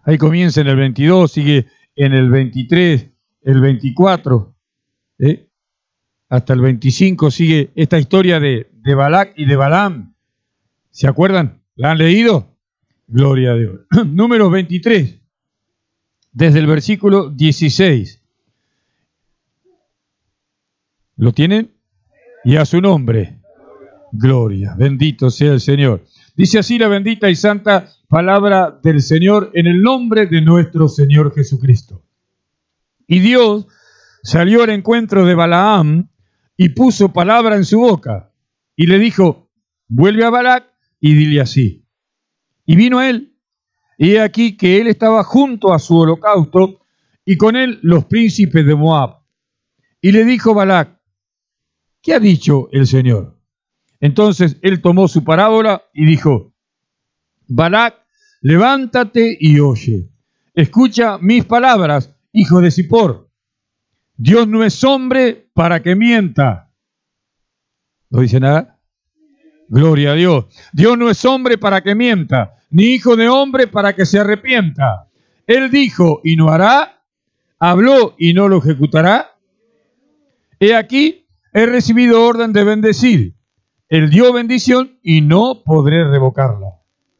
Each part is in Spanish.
Ahí comienza en el 22, sigue en el 23, el 24, hasta el 25 sigue esta historia de Balac y de Balaam. ¿Se acuerdan? ¿La han leído? Gloria a Dios. Número 23, desde el versículo 16. ¿Lo tienen? Y a su nombre. Gloria, bendito sea el Señor. Dice así la bendita y santa palabra del Señor en el nombre de nuestro Señor Jesucristo. Y Dios salió al encuentro de Balaam y puso palabra en su boca. Y le dijo, vuelve a Balac y dile así. Y vino él, y he aquí que él estaba junto a su holocausto, y con él los príncipes de Moab. Y le dijo Balac, ¿qué ha dicho el Señor? Entonces él tomó su parábola y dijo, Balac, levántate y oye. Escucha mis palabras, hijo de Zippor. Dios no es hombre para que mienta. ¿No dice nada? Gloria a Dios. Dios no es hombre para que mienta, ni hijo de hombre para que se arrepienta. Él dijo y no hará, habló y no lo ejecutará. He aquí, he recibido orden de bendecir. Él dio bendición y no podré revocarla.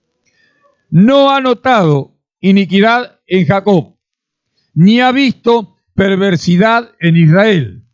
No ha notado iniquidad en Jacob, ni ha visto perversidad en Israel.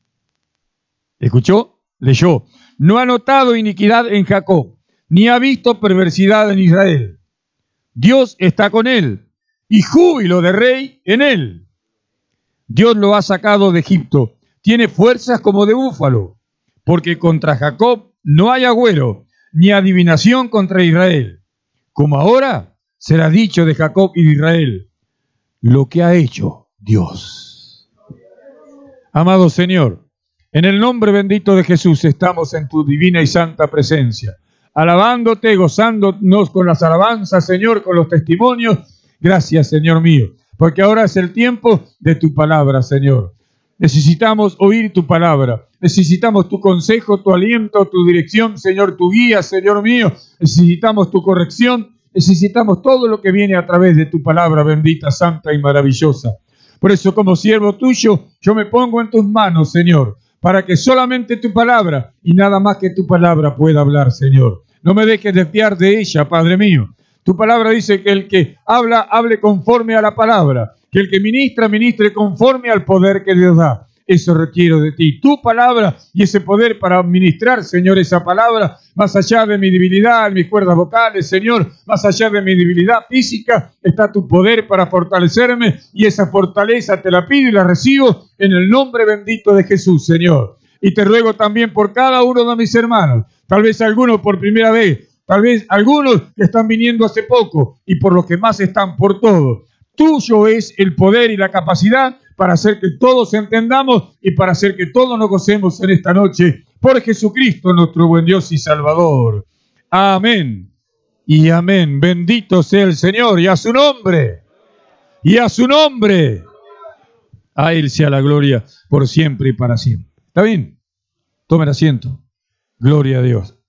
¿Escuchó? Leyó. No ha notado iniquidad en Jacob, ni ha visto perversidad en Israel. Dios está con él, y júbilo de rey en él. Dios lo ha sacado de Egipto, tiene fuerzas como de búfalo, porque contra Jacob no hay agüero, ni adivinación contra Israel. Como ahora será dicho de Jacob y de Israel, lo que ha hecho Dios. Amado Señor, en el nombre bendito de Jesús estamos en tu divina y santa presencia, alabándote, gozándonos con las alabanzas, Señor, con los testimonios. Gracias, Señor mío, porque ahora es el tiempo de tu palabra, Señor. Necesitamos oír tu palabra, necesitamos tu consejo, tu aliento, tu dirección, Señor, tu guía, Señor mío. Necesitamos tu corrección, necesitamos todo lo que viene a través de tu palabra bendita, santa y maravillosa. Por eso, como siervo tuyo, yo me pongo en tus manos, Señor, para que solamente tu palabra y nada más que tu palabra pueda hablar, Señor. No me dejes desviar de ella, Padre mío. Tu palabra dice que el que habla, hable conforme a la palabra. Que el que ministra, ministre conforme al poder que Dios da. Eso requiero de ti, tu palabra y ese poder para ministrar, Señor, esa palabra, más allá de mi debilidad, mis cuerdas vocales, Señor, más allá de mi debilidad física, está tu poder para fortalecerme y esa fortaleza te la pido y la recibo en el nombre bendito de Jesús, Señor. Y te ruego también por cada uno de mis hermanos, tal vez algunos por primera vez, tal vez algunos que están viniendo hace poco y por los que más están por todo. Tuyo es el poder y la capacidad para hacer que todos entendamos y para hacer que todos nos gocemos en esta noche por Jesucristo, nuestro buen Dios y Salvador. Amén y amén. Bendito sea el Señor y a su nombre. Y a su nombre. A Él sea la gloria por siempre y para siempre. ¿Está bien? Tomen asiento. Gloria a Dios.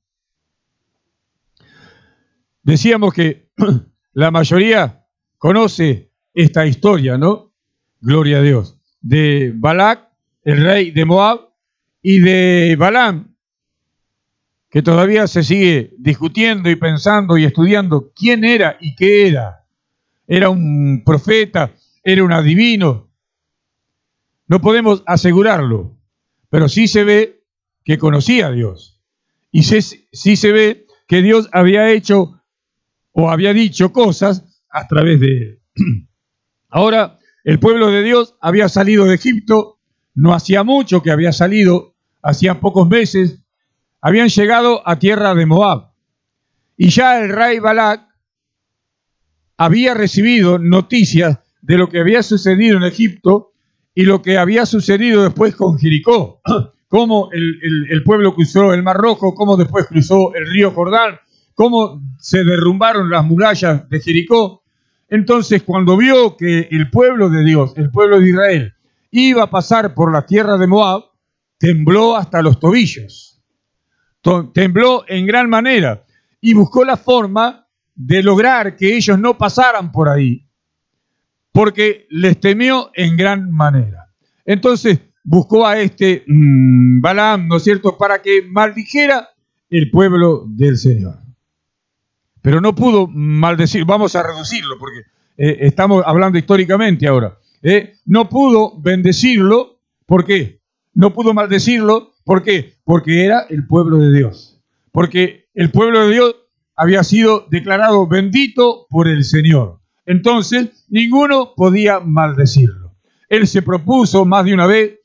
Decíamos que la mayoría conoce esta historia, ¿no? Gloria a Dios. De Balac, el rey de Moab, y de Balaam, que todavía se sigue discutiendo y pensando y estudiando quién era y qué era. ¿Era un profeta? ¿Era un adivino? No podemos asegurarlo, pero sí se ve que conocía a Dios. Y sí se ve que Dios había hecho o había dicho cosas a través de él. Ahora, el pueblo de Dios había salido de Egipto, no hacía mucho que había salido, hacían pocos meses, habían llegado a tierra de Moab. Y ya el rey Balac había recibido noticias de lo que había sucedido en Egipto y lo que había sucedido después con Jericó, cómo el pueblo cruzó el Mar Rojo, cómo después cruzó el río Jordán, cómo se derrumbaron las murallas de Jericó. Entonces, cuando vio que el pueblo de Dios, el pueblo de Israel, iba a pasar por la tierra de Moab, tembló hasta los tobillos. Tembló en gran manera y buscó la forma de lograr que ellos no pasaran por ahí. porque les temió en gran manera. Entonces buscó a Balaam, ¿no es cierto?, para que maldijera el pueblo del Señor. Pero no pudo maldecir, vamos a reducirlo porque estamos hablando históricamente ahora. No pudo bendecirlo, ¿por qué? No pudo maldecirlo, ¿por qué? Porque era el pueblo de Dios. Porque el pueblo de Dios había sido declarado bendito por el Señor. Entonces, ninguno podía maldecirlo. Él se propuso más de una vez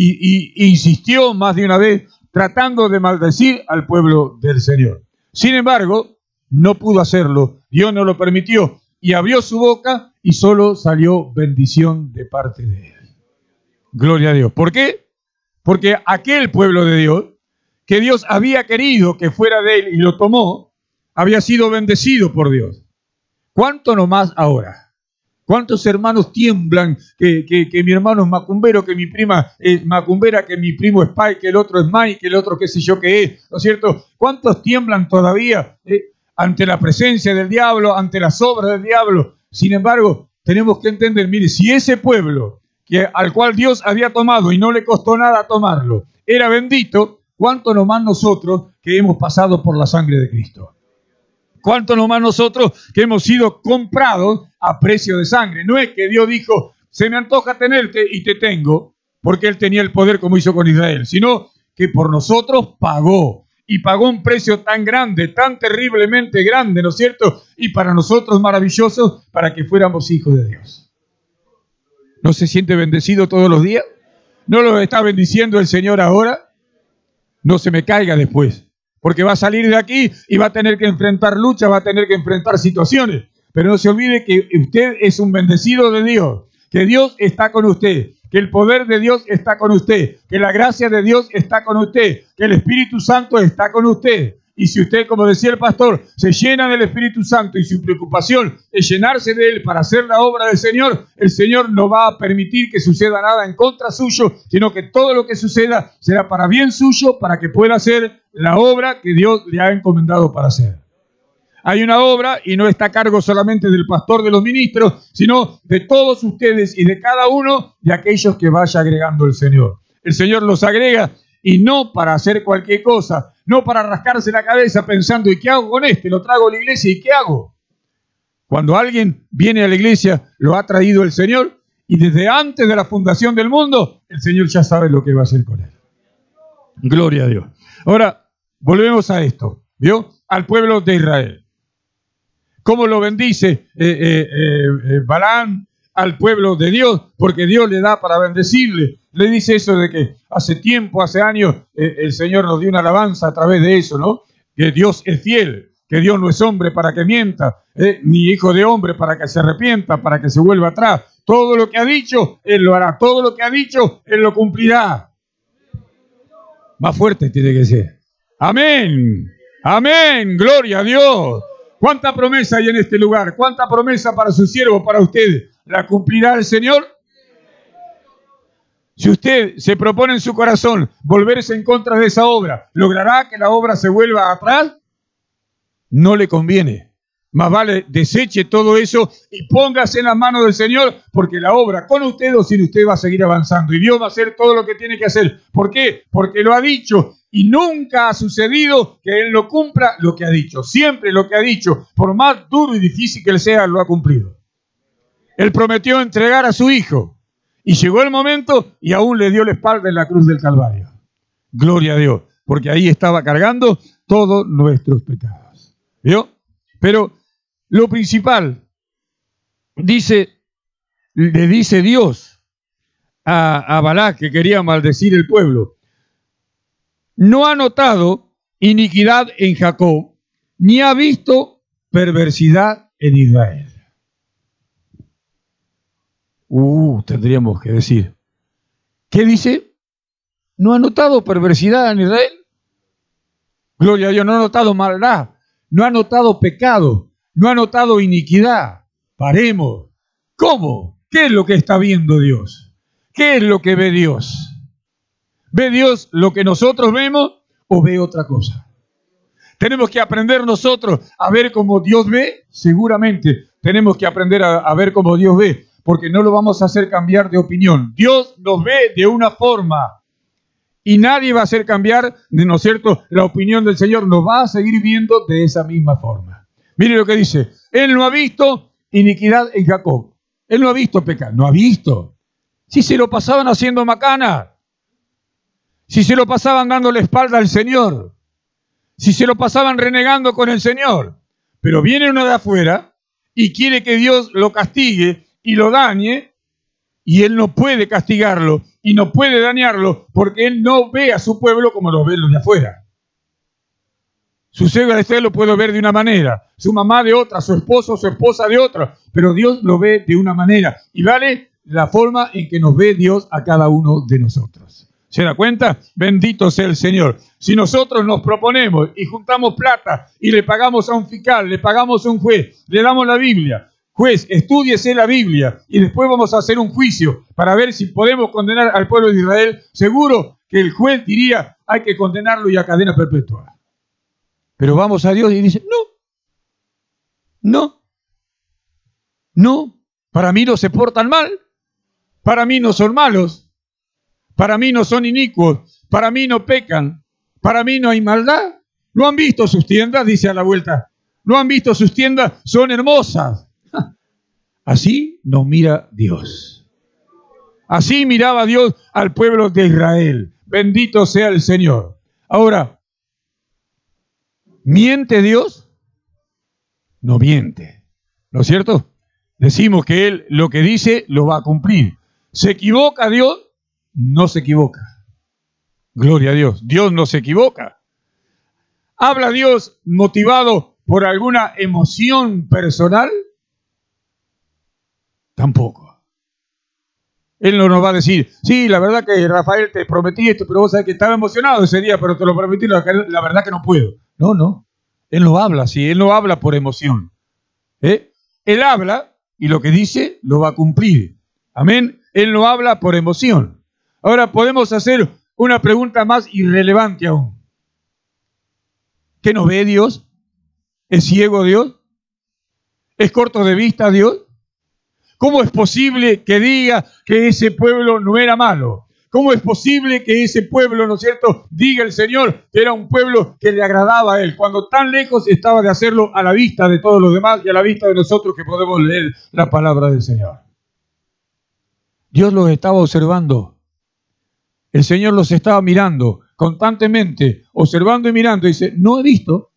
y insistió más de una vez tratando de maldecir al pueblo del Señor. Sin embargo, no pudo hacerlo. Dios no lo permitió y abrió su boca y solo salió bendición de parte de él. Gloria a Dios. ¿Por qué? Porque aquel pueblo de Dios, que Dios había querido que fuera de él y lo tomó, había sido bendecido por Dios. ¿Cuánto nomás ahora? ¿Cuántos hermanos tiemblan que mi hermano es macumbero, que mi prima es macumbera, que mi primo es pai, que el otro es mai, que el otro qué sé yo qué es? ¿No es cierto? ¿Cuántos tiemblan todavía ante la presencia del diablo, ante las obras del diablo? Sin embargo, tenemos que entender, mire, si ese pueblo al cual Dios había tomado y no le costó nada tomarlo, era bendito, ¿cuánto nomás nosotros que hemos pasado por la sangre de Cristo? ¿Cuánto nomás nosotros que hemos sido comprados a precio de sangre? No es que Dios dijo, se me antoja tenerte y te tengo, porque Él tenía el poder como hizo con Israel, sino que por nosotros pagó. Y pagó un precio tan grande, tan terriblemente grande, ¿no es cierto? Y para nosotros maravilloso, para que fuéramos hijos de Dios. ¿No se siente bendecido todos los días? ¿No lo está bendiciendo el Señor ahora? No se me caiga después. Porque va a salir de aquí y va a tener que enfrentar lucha, va a tener que enfrentar situaciones. Pero no se olvide que usted es un bendecido de Dios, que Dios está con usted, que el poder de Dios está con usted, que la gracia de Dios está con usted, que el Espíritu Santo está con usted. Y si usted, como decía el pastor, se llena del Espíritu Santo y su preocupación es llenarse de Él para hacer la obra del Señor, el Señor no va a permitir que suceda nada en contra suyo, sino que todo lo que suceda será para bien suyo, para que pueda hacer la obra que Dios le ha encomendado para hacer. Hay una obra y no está a cargo solamente del pastor, de los ministros, sino de todos ustedes y de cada uno de aquellos que vaya agregando el Señor. El Señor los agrega y no para hacer cualquier cosa, no para rascarse la cabeza pensando, ¿y qué hago con este? Lo traigo a la iglesia, ¿y qué hago? Cuando alguien viene a la iglesia, lo ha traído el Señor y desde antes de la fundación del mundo, el Señor ya sabe lo que va a hacer con él. Gloria a Dios. Ahora, volvemos a esto, ¿vio? Al pueblo de Israel. ¿Cómo lo bendice Balaam al pueblo de Dios? Porque Dios le da para bendecirle. Le dice eso de que hace tiempo, hace años, el Señor nos dio una alabanza a través de eso, ¿no? Que Dios es fiel, que Dios no es hombre para que mienta, ni hijo de hombre para que se arrepienta, para que se vuelva atrás. Todo lo que ha dicho, Él lo hará. Todo lo que ha dicho, Él lo cumplirá. Más fuerte tiene que ser. Amén. Amén. Gloria a Dios. ¿Cuánta promesa hay en este lugar? ¿Cuánta promesa para su siervo, para ustedes? ¿La cumplirá el Señor? Si usted se propone en su corazón volverse en contra de esa obra, ¿logrará que la obra se vuelva atrás? No le conviene. Más vale deseche todo eso y póngase en las manos del Señor, porque la obra con usted o sin usted va a seguir avanzando y Dios va a hacer todo lo que tiene que hacer. ¿Por qué? Porque lo ha dicho y nunca ha sucedido que Él no cumpla lo que ha dicho. Siempre lo que ha dicho, por más duro y difícil que Él sea, lo ha cumplido. Él prometió entregar a su Hijo y llegó el momento y aún le dio la espalda en la cruz del Calvario. Gloria a Dios, porque ahí estaba cargando todos nuestros pecados. ¿Vio? Pero lo principal, le dice Dios a Balac, que quería maldecir el pueblo: no ha notado iniquidad en Jacob, ni ha visto perversidad en Israel. Tendríamos que decir. ¿Qué dice? ¿No ha notado perversidad en Israel? Gloria a Dios, no ha notado maldad, no ha notado pecado, no ha notado iniquidad. Paremos. ¿Cómo? ¿Qué es lo que está viendo Dios? ¿Qué es lo que ve Dios? ¿Ve Dios lo que nosotros vemos o ve otra cosa? ¿Tenemos que aprender nosotros a ver como Dios ve? Seguramente tenemos que aprender a ver como Dios ve. porque no lo vamos a hacer cambiar de opinión. Dios nos ve de una forma y nadie va a hacer cambiar, ¿no es cierto?, la opinión del Señor. Nos va a seguir viendo de esa misma forma. Mire lo que dice. Él no ha visto iniquidad en Jacob. Él no ha visto pecado. No ha visto. Si se lo pasaban haciendo macana. Si se lo pasaban dando la espalda al Señor. Si se lo pasaban renegando con el Señor. Pero viene uno de afuera y quiere que Dios lo castigue y lo dañe, y Él no puede castigarlo y no puede dañarlo porque Él no ve a su pueblo como lo ven los de afuera. Su suegra de usted lo puede ver de una manera, su mamá de otra, su esposo o su esposa de otra, pero Dios lo ve de una manera y vale la forma en que nos ve Dios a cada uno de nosotros. ¿Se da cuenta? Bendito sea el Señor. Si nosotros nos proponemos y juntamos plata y le pagamos a un fiscal, le pagamos a un juez, le damos la Biblia, juez, estúdiese la Biblia y después vamos a hacer un juicio para ver si podemos condenar al pueblo de Israel, seguro que el juez diría, hay que condenarlo y a cadena perpetua. Pero vamos a Dios y dice, no, para mí no se portan mal, para mí no son malos, para mí no son inicuos, para mí no pecan, para mí no hay maldad. ¿No han visto sus tiendas? Dice a la vuelta. ¿No han visto sus tiendas? Son hermosas. Así nos mira Dios. Así miraba Dios al pueblo de Israel. Bendito sea el Señor. Ahora, ¿miente Dios? No miente. ¿No es cierto? Decimos que Él lo que dice lo va a cumplir. ¿Se equivoca Dios? No se equivoca. Gloria a Dios. Dios no se equivoca. ¿Habla Dios motivado por alguna emoción personal? Tampoco. Él no nos va a decir, sí, la verdad que Rafael te prometí esto, pero vos sabés que estaba emocionado ese día, pero te lo prometí, la verdad que no puedo. No. Él no habla así, Él no habla por emoción. Él habla y lo que dice lo va a cumplir. Amén. Él no habla por emoción. Ahora podemos hacer una pregunta más irrelevante aún. ¿Qué no ve Dios? ¿Es ciego Dios? ¿Es corto de vista Dios? ¿Cómo es posible que diga que ese pueblo no era malo? ¿Cómo es posible que ese pueblo, ¿no es cierto?, diga el Señor que era un pueblo que le agradaba a Él, cuando tan lejos estaba de hacerlo a la vista de todos los demás y a la vista de nosotros que podemos leer la palabra del Señor? Dios los estaba observando. El Señor los estaba mirando constantemente, observando y mirando. Y dice, no he visto.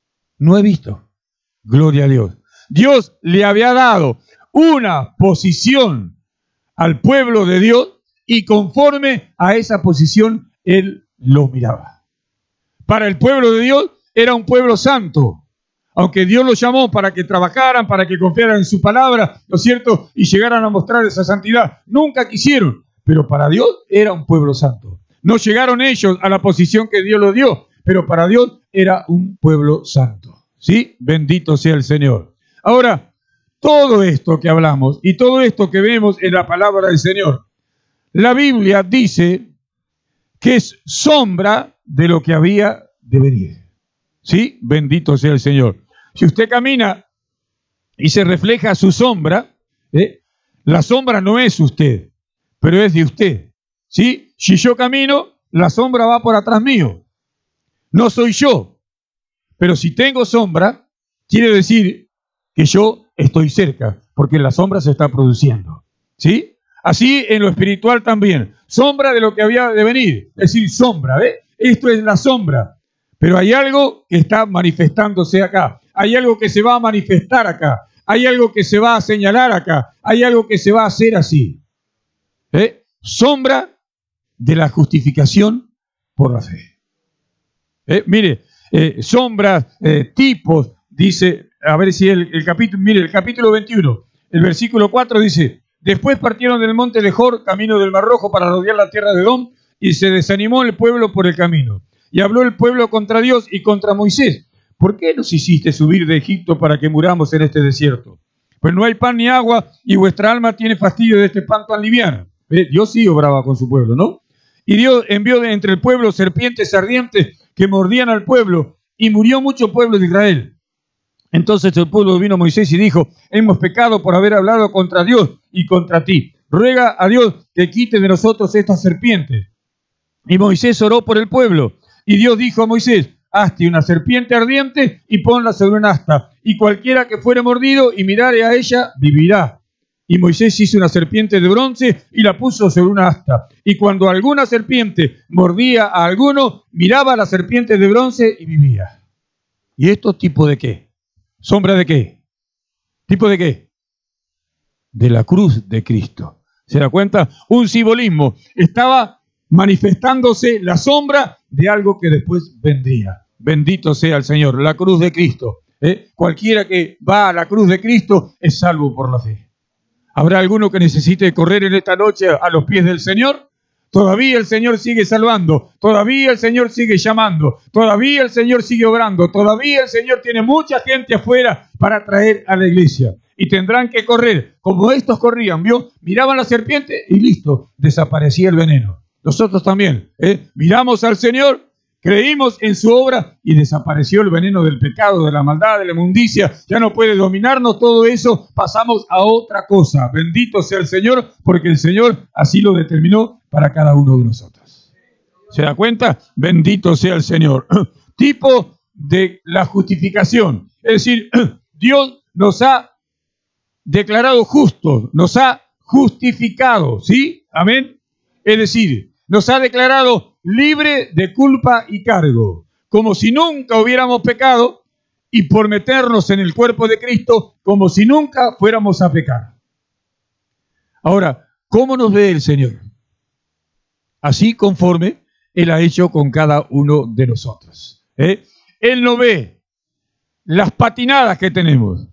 Gloria a Dios. Dios le había dado una posición al pueblo de Dios y conforme a esa posición Él lo miraba. Para el pueblo de Dios era un pueblo santo. Aunque Dios los llamó para que trabajaran, para que confiaran en su palabra, ¿no es cierto?, y llegaran a mostrar esa santidad. Nunca quisieron. Pero para Dios era un pueblo santo. No llegaron ellos a la posición que Dios los dio, pero para Dios era un pueblo santo. ¿Sí? Bendito sea el Señor. Ahora, todo esto que hablamos y todo esto que vemos en la palabra del Señor, la Biblia dice que es sombra de lo que había de venir. ¿Sí? Bendito sea el Señor. Si usted camina y se refleja su sombra, la sombra no es usted, pero es de usted. ¿Sí? Si yo camino, la sombra va por atrás mío. No soy yo. Pero si tengo sombra, quiere decir que yo estoy cerca, porque la sombra se está produciendo. ¿Sí? Así en lo espiritual también. Sombra de lo que había de venir. Es decir, sombra, ¿ve? Esto es la sombra. Pero hay algo que está manifestándose acá. Hay algo que se va a manifestar acá. Hay algo que se va a señalar acá. Hay algo que se va a hacer así. Sombra de la justificación por la fe. Mire, sombras, tipos, dice, a ver si el capítulo, mire, el capítulo 21, el versículo 4 dice, después partieron del monte de Jor, camino del Mar Rojo, para rodear la tierra de Edom, y se desanimó el pueblo por el camino. Y habló el pueblo contra Dios y contra Moisés. ¿Por qué nos hiciste subir de Egipto para que muramos en este desierto? Pues no hay pan ni agua, y vuestra alma tiene fastidio de este pan tan liviano. Dios sí obraba con su pueblo, ¿no? Y Dios envió de entre el pueblo serpientes ardientes que mordían al pueblo, y murió mucho pueblo de Israel. Entonces el pueblo vino a Moisés y dijo: hemos pecado por haber hablado contra Dios y contra ti. Ruega a Dios que quite de nosotros esta serpiente. Y Moisés oró por el pueblo. Y Dios dijo a Moisés: hazte una serpiente ardiente y ponla sobre un asta, y cualquiera que fuere mordido y mirare a ella, vivirá. Y Moisés hizo una serpiente de bronce y la puso sobre una asta. Y cuando alguna serpiente mordía a alguno, miraba a la serpiente de bronce y vivía. ¿Y esto tipo de qué? ¿Sombra de qué? ¿Tipo de qué? De la cruz de Cristo. ¿Se da cuenta? Un simbolismo. Estaba manifestándose la sombra de algo que después vendría. Bendito sea el Señor, la cruz de Cristo. Cualquiera que va a la cruz de Cristo es salvo por la fe. ¿Habrá alguno que necesite correr en esta noche a los pies del Señor? Todavía el Señor sigue salvando, todavía el Señor sigue llamando, todavía el Señor sigue obrando, todavía el Señor tiene mucha gente afuera para traer a la iglesia. Y tendrán que correr como estos corrían, ¿vio? Miraban la serpiente y listo, desaparecía el veneno. Nosotros también, miramos al Señor, creímos en su obra y desapareció el veneno del pecado, de la maldad, de la inmundicia. Ya no puede dominarnos todo eso, pasamos a otra cosa. Bendito sea el Señor, porque el Señor así lo determinó para cada uno de nosotros. ¿Se da cuenta? Bendito sea el Señor. Tipo de la justificación. Es decir, Dios nos ha declarado justos, nos ha justificado, ¿sí? Amén. Es decir, nos ha declarado libre de culpa y cargo, como si nunca hubiéramos pecado, y por meternos en el cuerpo de Cristo, como si nunca fuéramos a pecar. Ahora, ¿cómo nos ve el Señor? Así conforme Él ha hecho con cada uno de nosotros. Él no ve las patinadas que tenemos.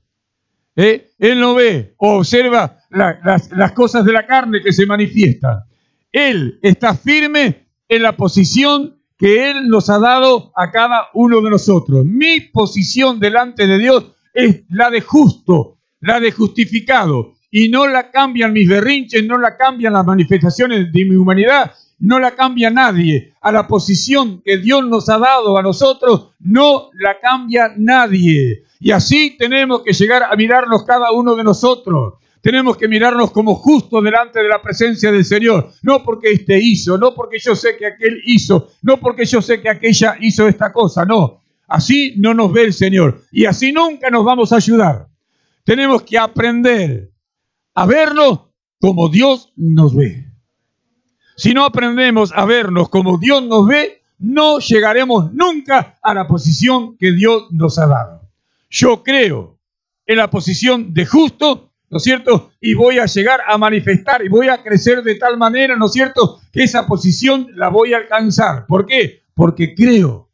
Él no ve o observa las cosas de la carne que se manifiestan. Él está firme en la posición que Él nos ha dado a cada uno de nosotros. Mi posición delante de Dios es la de justo, la de justificado. Y no la cambian mis berrinches, no la cambian las manifestaciones de mi humanidad, no la cambia nadie. A la posición que Dios nos ha dado a nosotros, no la cambia nadie. Y así tenemos que llegar a mirarnos cada uno de nosotros. Tenemos que mirarnos como justos delante de la presencia del Señor. No porque este hizo, no porque yo sé que aquel hizo, no porque yo sé que aquella hizo esta cosa, no. Así no nos ve el Señor. Y así nunca nos vamos a ayudar. Tenemos que aprender a vernos como Dios nos ve. Si no aprendemos a vernos como Dios nos ve, no llegaremos nunca a la posición que Dios nos ha dado. Yo creo en la posición de justo, ¿no es cierto? Y voy a llegar a manifestar y voy a crecer de tal manera, ¿no es cierto?, que esa posición la voy a alcanzar. ¿Por qué? Porque creo.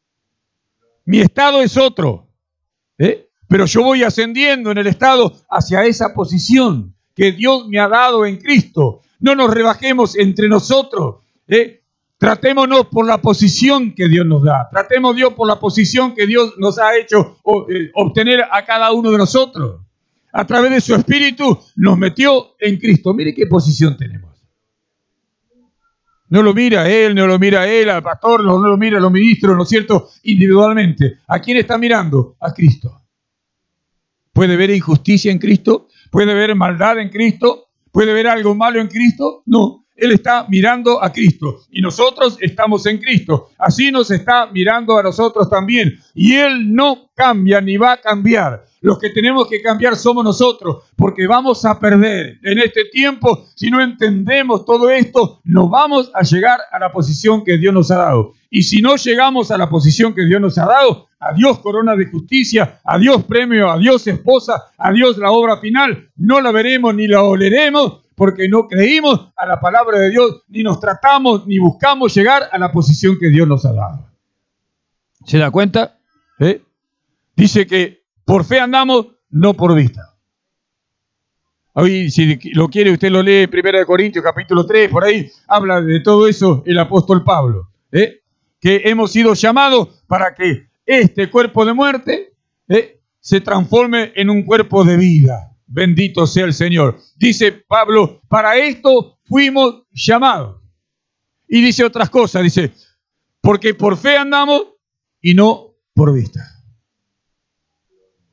Mi estado es otro, pero yo voy ascendiendo en el estado hacia esa posición que Dios me ha dado en Cristo. No nos rebajemos entre nosotros, Tratémonos por la posición que Dios nos da. Tratemos Dios por la posición que Dios nos ha hecho obtener a cada uno de nosotros. A través de su Espíritu nos metió en Cristo. Mire qué posición tenemos. No lo mira él, no lo mira él, al pastor, no lo mira a los ministros, ¿no es cierto?, individualmente. ¿A quién está mirando? A Cristo. ¿Puede ver injusticia en Cristo? ¿Puede ver maldad en Cristo? ¿Puede ver algo malo en Cristo? No. Él está mirando a Cristo y nosotros estamos en Cristo. Así nos está mirando a nosotros también. Y Él no cambia ni va a cambiar. Los que tenemos que cambiar somos nosotros, porque vamos a perder en este tiempo. Si no entendemos todo esto, no vamos a llegar a la posición que Dios nos ha dado. Y si no llegamos a la posición que Dios nos ha dado, adiós corona de justicia, adiós premio, adiós esposa, adiós la obra final. No la veremos ni la oleremos, porque no creímos a la palabra de Dios, ni nos tratamos, ni buscamos llegar a la posición que Dios nos ha dado. ¿Se da cuenta? Dice que por fe andamos, no por vista. Hoy, si lo quiere, usted lo lee en 1 Corintios capítulo 3, por ahí habla de todo eso el apóstol Pablo. Que hemos sido llamados para que este cuerpo de muerte se transforme en un cuerpo de vida. Bendito sea el Señor. Dice Pablo, para esto fuimos llamados. Y dice otras cosas, dice, porque por fe andamos y no por vista.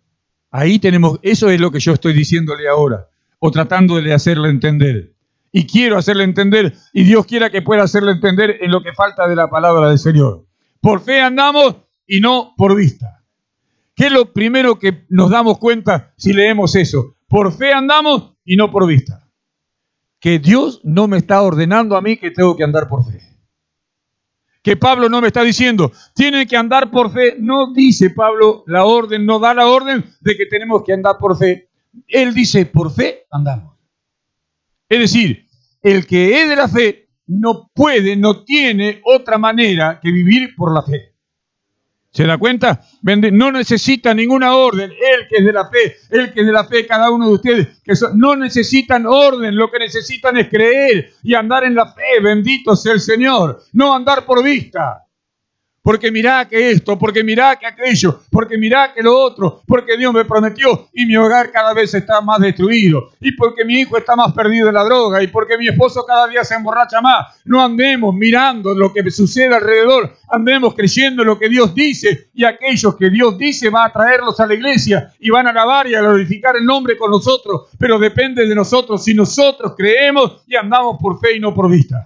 Ahí tenemos, eso es lo que yo estoy diciéndole ahora, o tratando de hacerle entender. Y quiero hacerle entender, y Dios quiera que pueda hacerle entender en lo que falta de la palabra del Señor. Por fe andamos y no por vista. ¿Qué es lo primero que nos damos cuenta si leemos eso? Por fe andamos y no por vista. Que Dios no me está ordenando a mí que tengo que andar por fe. Que Pablo no me está diciendo, tienen que andar por fe. No dice Pablo la orden, no da la orden de que tenemos que andar por fe. Él dice, por fe andamos. Es decir, el que es de la fe no puede, no tiene otra manera que vivir por la fe. ¿Se da cuenta? No necesita ninguna orden. El que es de la fe, cada uno de ustedes, no necesitan orden. Lo que necesitan es creer y andar en la fe. Bendito sea el Señor. No andar por vista. Porque mirá que esto, porque mirá que aquello, porque mirá que lo otro, porque Dios me prometió y mi hogar cada vez está más destruido, y porque mi hijo está más perdido en la droga, y porque mi esposo cada día se emborracha más. No andemos mirando lo que sucede alrededor, andemos creyendo en lo que Dios dice, y aquellos que Dios dice va a traerlos a la iglesia y van a alabar y a glorificar el nombre con nosotros, pero depende de nosotros si nosotros creemos y andamos por fe y no por vista.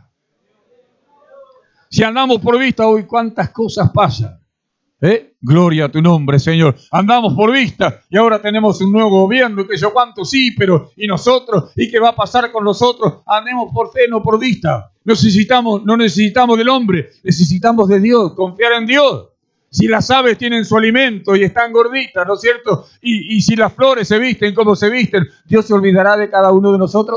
Si andamos por vista hoy, ¿cuántas cosas pasan? Gloria a tu nombre, Señor. Andamos por vista y ahora tenemos un nuevo gobierno, que yo cuánto sí, pero ¿y nosotros? ¿Y qué va a pasar con nosotros? Andemos por fe, no por vista. No necesitamos del hombre, necesitamos de Dios, confiar en Dios. Si las aves tienen su alimento y están gorditas, ¿no es cierto? Y si las flores se visten como se visten, ¿Dios se olvidará de cada uno de nosotros?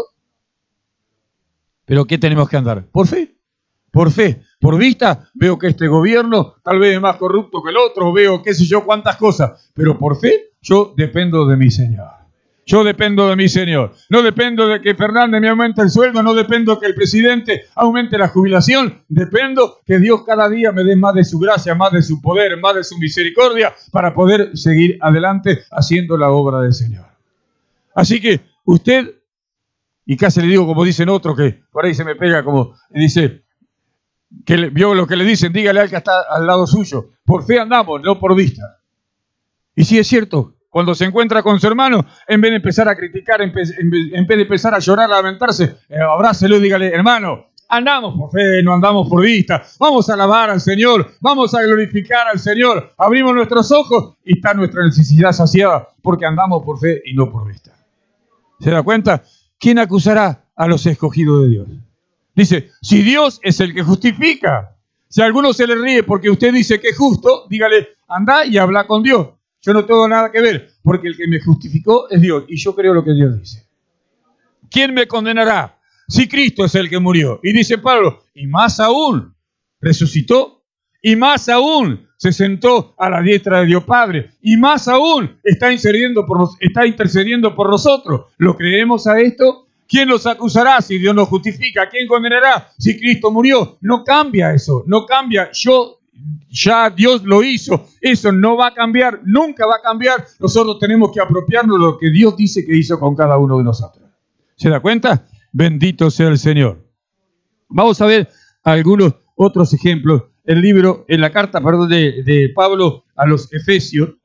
¿Pero qué tenemos que andar? Por fe. Por fe, por vista, veo que este gobierno tal vez es más corrupto que el otro, veo qué sé yo cuántas cosas, pero por fe yo dependo de mi Señor. Yo dependo de mi Señor. No dependo de que Fernández me aumente el sueldo, no dependo de que el presidente aumente la jubilación, dependo que Dios cada día me dé más de su gracia, más de su poder, más de su misericordia para poder seguir adelante haciendo la obra del Señor. Así que usted, y casi le digo como dicen otros que por ahí se me pega como dice, que vio lo que le dicen, dígale al que está al lado suyo, por fe andamos, no por vista. Y sí es cierto, cuando se encuentra con su hermano, en vez de empezar a criticar, en vez de empezar a llorar, a lamentarse, abrácelo y dígale, hermano, andamos por fe, no andamos por vista, vamos a alabar al Señor, vamos a glorificar al Señor, abrimos nuestros ojos y está nuestra necesidad saciada, porque andamos por fe y no por vista. ¿Se da cuenta? ¿Quién acusará a los escogidos de Dios? Dice, si Dios es el que justifica, si a alguno se le ríe porque usted dice que es justo, dígale, anda y habla con Dios. Yo no tengo nada que ver, porque el que me justificó es Dios, y yo creo lo que Dios dice. ¿Quién me condenará? Si Cristo es el que murió. Y dice Pablo, y más aún, resucitó, y más aún se sentó a la diestra de Dios Padre, y más aún está intercediendo por nosotros. ¿Lo creemos a esto? ¿Quién los acusará si Dios nos justifica? ¿Quién condenará si Cristo murió? No cambia eso, no cambia. Ya Dios lo hizo. Eso no va a cambiar, nunca va a cambiar. Nosotros tenemos que apropiarnos de lo que Dios dice que hizo con cada uno de nosotros. ¿Se da cuenta? Bendito sea el Señor. Vamos a ver algunos otros ejemplos. En la carta de Pablo a los Efesios.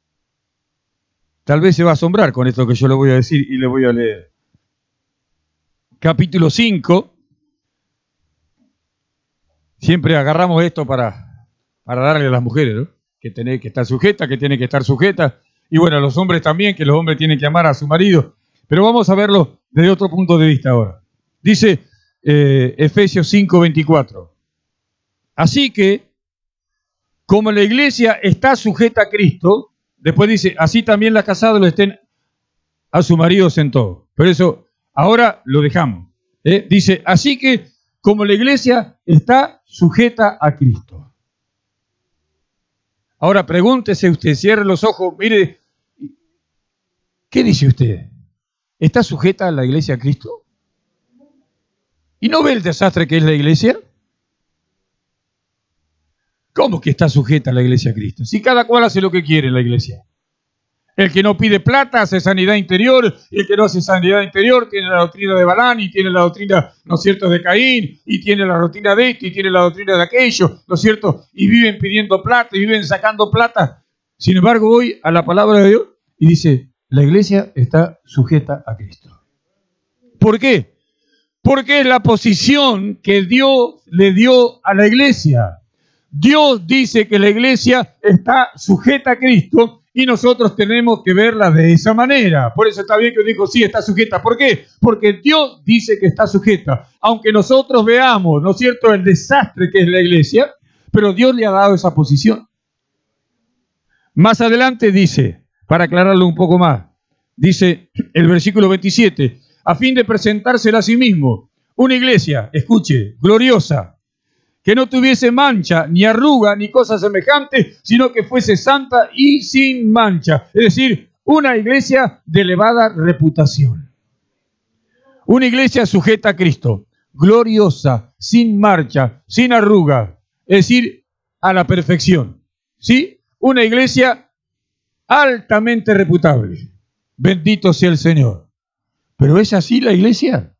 Tal vez se va a asombrar con esto que yo le voy a decir y le voy a leer. Capítulo 5, siempre agarramos esto para darle a las mujeres, ¿no? Que tiene que estar sujeta, y bueno, a los hombres también, que los hombres tienen que amar a su marido, pero vamos a verlo desde otro punto de vista ahora. Dice Efesios 5, 24, así que, como la iglesia está sujeta a Cristo, después dice, así también las casadas lo estén a sus maridos en todo, pero eso ahora lo dejamos. Dice, así que como la iglesia está sujeta a Cristo. Ahora pregúntese usted, cierre los ojos, mire, ¿qué dice usted? ¿Está sujeta a la iglesia a Cristo? ¿Y no ve el desastre que es la iglesia? ¿Cómo que está sujeta a la iglesia a Cristo? Si cada cual hace lo que quiere en la iglesia. El que no pide plata hace sanidad interior, y el que no hace sanidad interior tiene la doctrina de Balán, y tiene la doctrina, ¿no es cierto?, de Caín, y tiene la doctrina de esto, y tiene la doctrina de aquello, ¿no es cierto? Y viven pidiendo plata, y viven sacando plata. Sin embargo, hoy, a la palabra de Dios, y dice, la iglesia está sujeta a Cristo. ¿Por qué? Porque es la posición que Dios le dio a la iglesia. Dios dice que la iglesia está sujeta a Cristo y nosotros tenemos que verla de esa manera. Por eso está bien que dijo, sí, está sujeta. ¿Por qué? Porque Dios dice que está sujeta. Aunque nosotros veamos, ¿no es cierto?, el desastre que es la iglesia, pero Dios le ha dado esa posición. Más adelante dice, para aclararlo un poco más, dice el versículo 27, a fin de presentársela a sí mismo, una iglesia, escuche, gloriosa, que no tuviese mancha, ni arruga, ni cosa semejante, sino que fuese santa y sin mancha. Es decir, una iglesia de elevada reputación. Una iglesia sujeta a Cristo, gloriosa, sin mancha, sin arruga, es decir, a la perfección. ¿Sí? Una iglesia altamente reputable. Bendito sea el Señor. ¿Pero es así la iglesia?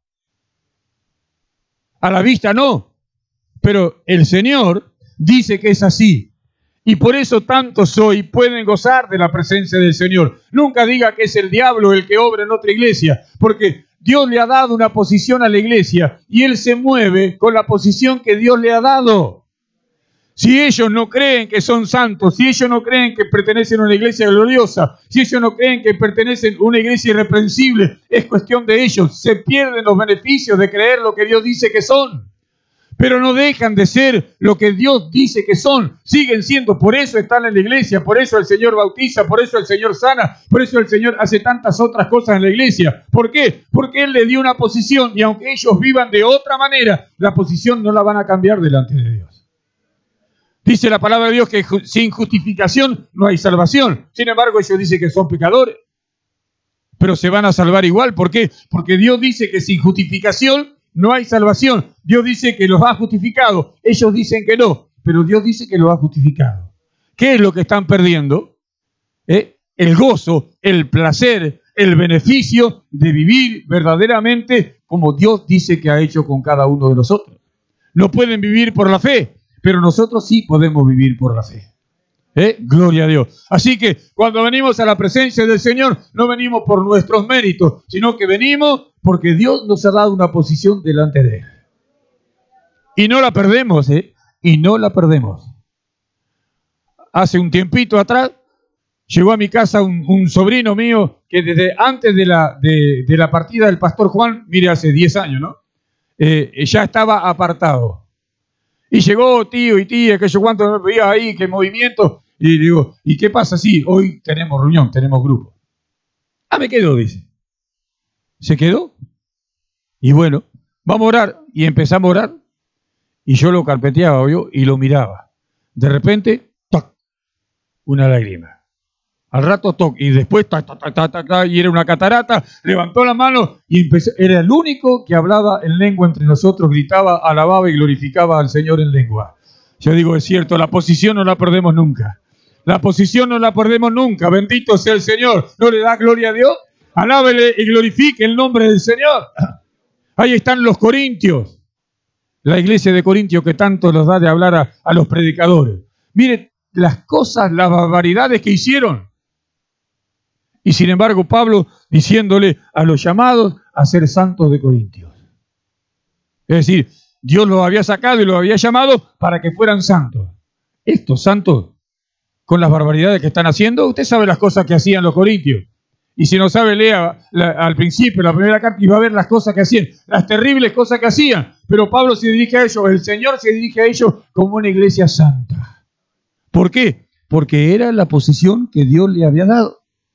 A la vista no. Pero el Señor dice que es así. Y por eso tantos hoy pueden gozar de la presencia del Señor. Nunca diga que es el diablo el que obra en otra iglesia, porque Dios le ha dado una posición a la iglesia y Él se mueve con la posición que Dios le ha dado. Si ellos no creen que son santos, si ellos no creen que pertenecen a una iglesia gloriosa, si ellos no creen que pertenecen a una iglesia irreprensible, es cuestión de ellos. Se pierden los beneficios de creer lo que Dios dice que son. Pero no dejan de ser lo que Dios dice que son. Siguen siendo, por eso están en la iglesia, por eso el Señor bautiza, por eso el Señor sana, por eso el Señor hace tantas otras cosas en la iglesia. ¿Por qué? Porque Él le dio una posición y aunque ellos vivan de otra manera, la posición no la van a cambiar delante de Dios. Dice la palabra de Dios que sin justificación no hay salvación. Sin embargo, ellos dicen que son pecadores, pero se van a salvar igual. ¿Por qué? Porque Dios dice que sin justificación no hay salvación. Dios dice que los ha justificado. Ellos dicen que no, pero Dios dice que los ha justificado. ¿Qué es lo que están perdiendo? El gozo, el placer, el beneficio de vivir verdaderamente como Dios dice que ha hecho con cada uno de nosotros. No pueden vivir por la fe, pero nosotros sí podemos vivir por la fe. Gloria a Dios. Así que cuando venimos a la presencia del Señor, no venimos por nuestros méritos, sino que venimos porque Dios nos ha dado una posición delante de Él. Y no la perdemos, y no la perdemos. Hace un tiempito atrás, llegó a mi casa un sobrino mío que desde antes de la partida del pastor Juan, mire, hace 10 años, ¿no? Ya estaba apartado. Y llegó tío y tía, que yo cuánto me veía ahí, qué movimiento. Y digo, ¿y qué pasa? Sí, hoy tenemos reunión, tenemos grupo. Ah, me quedó, dice. ¿Se quedó? Y bueno, vamos a orar. Y empezamos a orar. Y yo lo carpeteaba, ¿vio? Y lo miraba. De repente, ¡toc! Una lágrima. Al rato, ¡toc! Y después, ¡tac, tac, tac, tac, tac! Y era una catarata. Levantó la mano y empezó. Era el único que hablaba en lengua entre nosotros, gritaba, alababa y glorificaba al Señor en lengua. Yo digo, es cierto, la posición no la perdemos nunca. La posición no la perdemos nunca. Bendito sea el Señor. ¿No le da gloria a Dios? Alábele y glorifique el nombre del Señor. Ahí están los corintios. La iglesia de Corintios que tanto nos da de hablar a los predicadores. Mire las cosas, las barbaridades que hicieron. Y sin embargo Pablo diciéndole a los llamados a ser santos de Corintios. Es decir, Dios los había sacado y los había llamado para que fueran santos. Estos santos, con las barbaridades que están haciendo, usted sabe las cosas que hacían los corintios. Y si no sabe, lea al principio, la primera carta, y va a ver las cosas que hacían, las terribles cosas que hacían. Pero Pablo se dirige a ellos, el Señor se dirige a ellos como una iglesia santa. ¿Por qué? Porque era la posición que Dios le había dado.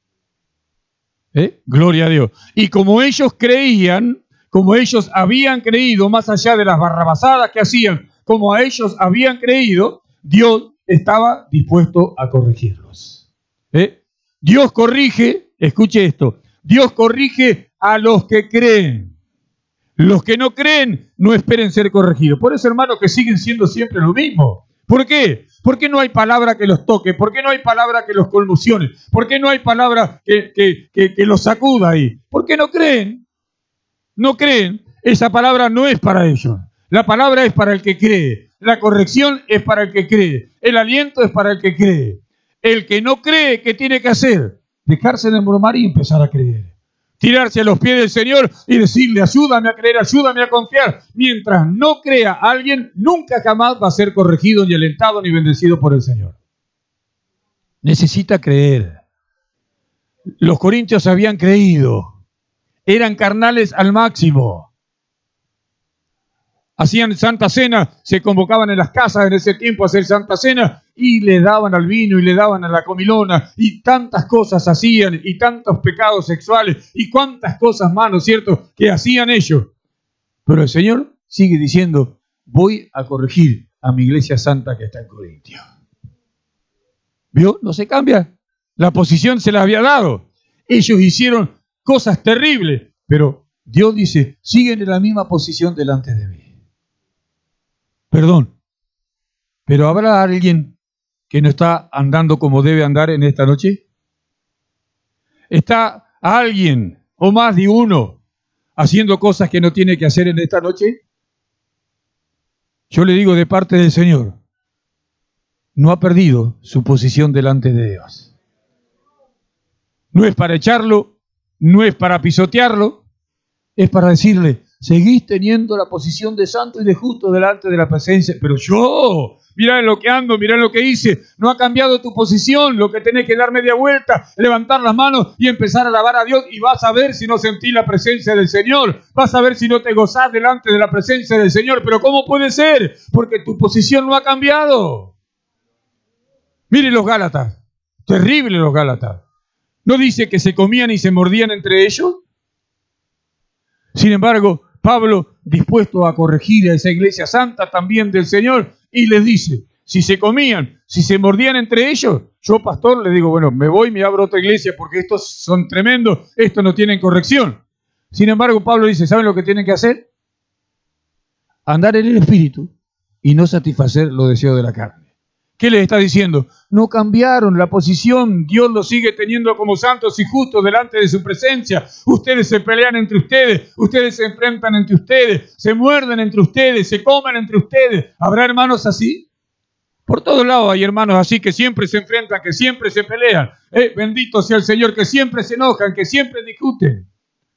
Gloria a Dios. Y como ellos creían, como ellos habían creído, más allá de las barrabasadas que hacían, como a ellos habían creído, Dios estaba dispuesto a corregirlos. Dios corrige, escuche esto, Dios corrige a los que creen. Los que no creen, no esperen ser corregidos. Por eso, hermanos, que siguen siendo siempre lo mismo. ¿Por qué? ¿Por qué no hay palabra que los toque? ¿Por qué no hay palabra que los conmocione? ¿Por qué no hay palabra que los sacuda ahí? ¿Por qué no creen? No creen. Esa palabra no es para ellos. La palabra es para el que cree. La corrección es para el que cree. El aliento es para el que cree. El que no cree, ¿qué tiene que hacer? dejarse de bromar y empezar a creer. Tirarse a los pies del Señor y decirle, ayúdame a creer, ayúdame a confiar. Mientras no crea alguien, nunca jamás va a ser corregido, ni alentado, ni bendecido por el Señor. Necesita creer. Los corintios habían creído. Eran carnales al máximo. Hacían Santa Cena, se convocaban en las casas en ese tiempo a hacer Santa Cena y le daban al vino y le daban a la comilona y tantas cosas hacían y tantos pecados sexuales y cuántas cosas más, ¿no es cierto?, que hacían ellos. Pero el Señor sigue diciendo, voy a corregir a mi iglesia santa que está en Corintio. ¿Vio? No se cambia. La posición se la había dado. Ellos hicieron cosas terribles, pero Dios dice, siguen en la misma posición delante de mí. Perdón, pero ¿habrá alguien que no está andando como debe andar en esta noche? ¿Está alguien o más de uno haciendo cosas que no tiene que hacer en esta noche? Yo le digo de parte del Señor, no ha perdido su posición delante de Dios. No es para echarlo, no es para pisotearlo, es para decirle, seguís teniendo la posición de santo y de justo delante de la presencia, pero yo, mirá en lo que ando, mirá en lo que hice, no ha cambiado tu posición, lo que tenés que dar media vuelta, levantar las manos y empezar a alabar a Dios y vas a ver si no sentís la presencia del Señor, vas a ver si no te gozás delante de la presencia del Señor, pero ¿cómo puede ser? Porque tu posición no ha cambiado. Miren los Gálatas, terribles los Gálatas. ¿No dice que se comían y se mordían entre ellos? Sin embargo, Pablo, dispuesto a corregir a esa iglesia santa también del Señor, y les dice, si se comían, si se mordían entre ellos, yo, pastor, le digo, bueno, me voy, me abro otra iglesia porque estos son tremendos, estos no tienen corrección. Sin embargo, Pablo dice, ¿saben lo que tienen que hacer? Andar en el Espíritu y no satisfacer los deseos de la carne. ¿Qué les está diciendo? No cambiaron la posición. Dios los sigue teniendo como santos y justos delante de su presencia. Ustedes se pelean entre ustedes. Ustedes se enfrentan entre ustedes. Se muerden entre ustedes. Se comen entre ustedes. ¿Habrá hermanos así? Por todos lados hay hermanos así que siempre se enfrentan, que siempre se pelean. Bendito sea el Señor, que siempre se enojan, que siempre discuten.